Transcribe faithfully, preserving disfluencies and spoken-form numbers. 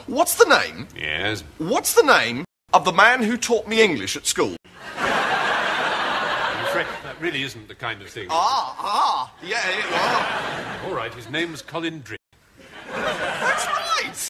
What's the name? Yes? What's the name of the man who taught me English at school? I'm afraid that really isn't the kind of thing. Ah, ah, yeah, yeah. All right, his name's Colin Drake.